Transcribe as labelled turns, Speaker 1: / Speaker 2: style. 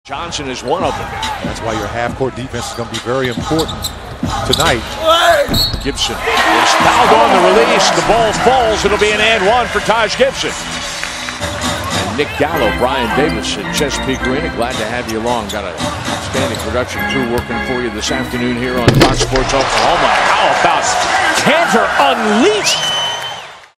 Speaker 1: Johnson is one of them.
Speaker 2: That's why your half-court defense is going to be very important tonight.
Speaker 1: Gibson is fouled on the release. The ball falls. It'll be an and one for Taj Gibson. And Nick Gallo, Brian Davis at Chesapeake Arena. Glad to have you along. Got a outstanding production crew working for you this afternoon here on Fox Sports Oklahoma. How about Cantor unleashed?